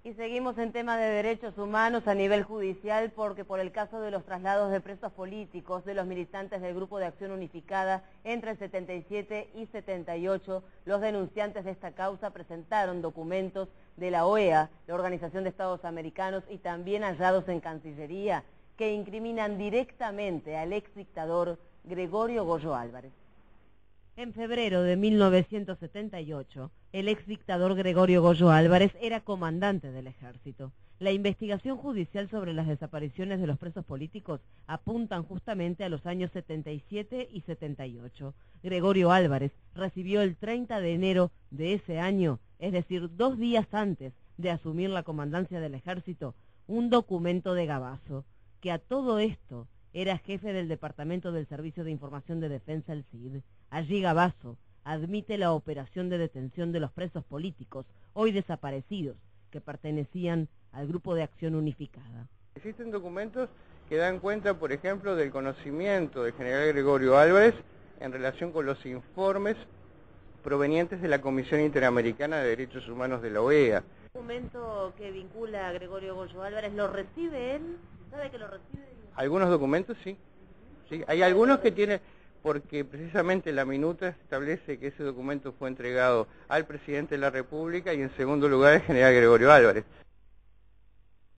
Y seguimos en tema de derechos humanos a nivel judicial porque por el caso de los traslados de presos políticos de los militantes del Grupo de Acción Unificada entre el 77 y 78, los denunciantes de esta causa presentaron documentos de la OEA, la Organización de Estados Americanos, y también hallados en Cancillería, que incriminan directamente al exdictador Gregorio Goyo Álvarez. En febrero de 1978, el exdictador Gregorio Goyo Álvarez era comandante del ejército. La investigación judicial sobre las desapariciones de los presos políticos apuntan justamente a los años 77 y 78. Gregorio Álvarez recibió el 30 de enero de ese año, es decir, 2 días antes de asumir la comandancia del ejército, un documento de Gabazo, que a todo esto era jefe del Departamento del Servicio de Información de Defensa, el CID. Allí Gabazo admite la operación de detención de los presos políticos, hoy desaparecidos, que pertenecían al Grupo de Acción Unificada. Existen documentos que dan cuenta, por ejemplo, del conocimiento del general Gregorio Álvarez en relación con los informes provenientes de la Comisión Interamericana de Derechos Humanos de la OEA. ¿El documento que vincula a Gregorio Goyo Álvarez lo recibe él? ¿Sabe que lo recibe? Algunos documentos sí. Sí, hay algunos que tienen, porque precisamente la minuta establece que ese documento fue entregado al presidente de la República y en segundo lugar al general Gregorio Álvarez.